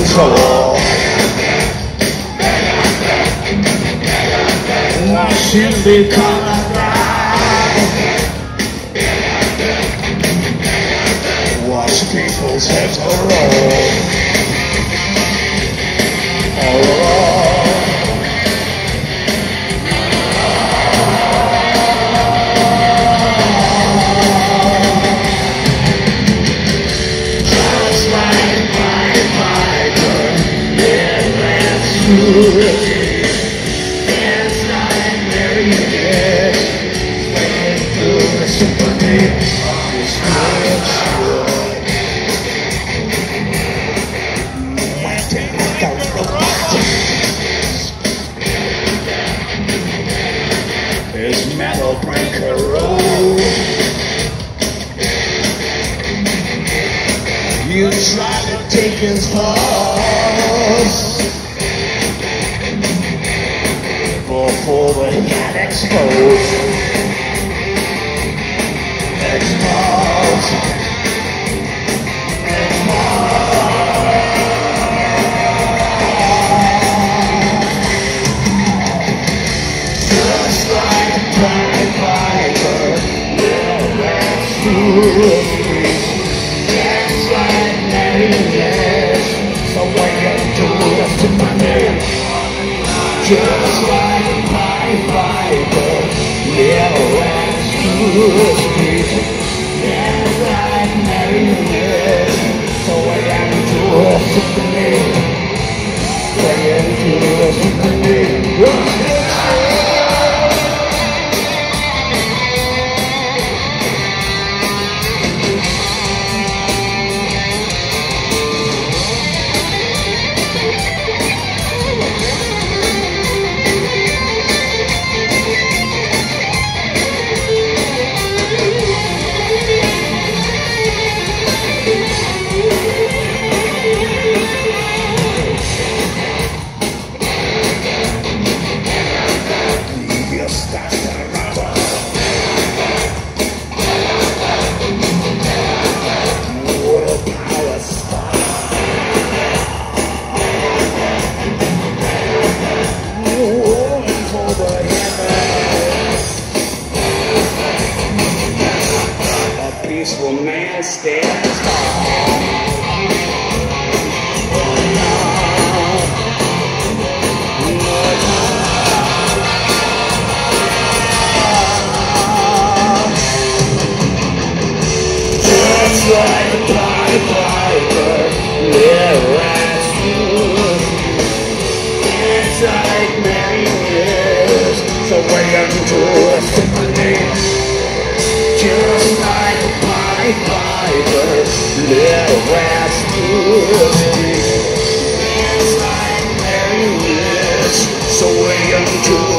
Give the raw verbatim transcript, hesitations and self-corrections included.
control. Watching become a guy. Watch people's heads roll. Roll. Just like my fighter, it lasts through. It's like marionette, playing through the symphony of his heart. His metal breaker roll. You try to take his horse before the head explodes. Explodes. Just like my fighter, will last through the streets. Just like marionettes, the way you do the symphony. Just like my fighter, will last through the streets. Just like marionettes, the way I do the symphony. Playing through the symphony. Peaceful man stands tall. Just like my fighter, yeah, right through. It's like marionettes, so way into a symphony. Just like my fighter, little rats through the street. It's like marionettes, so way into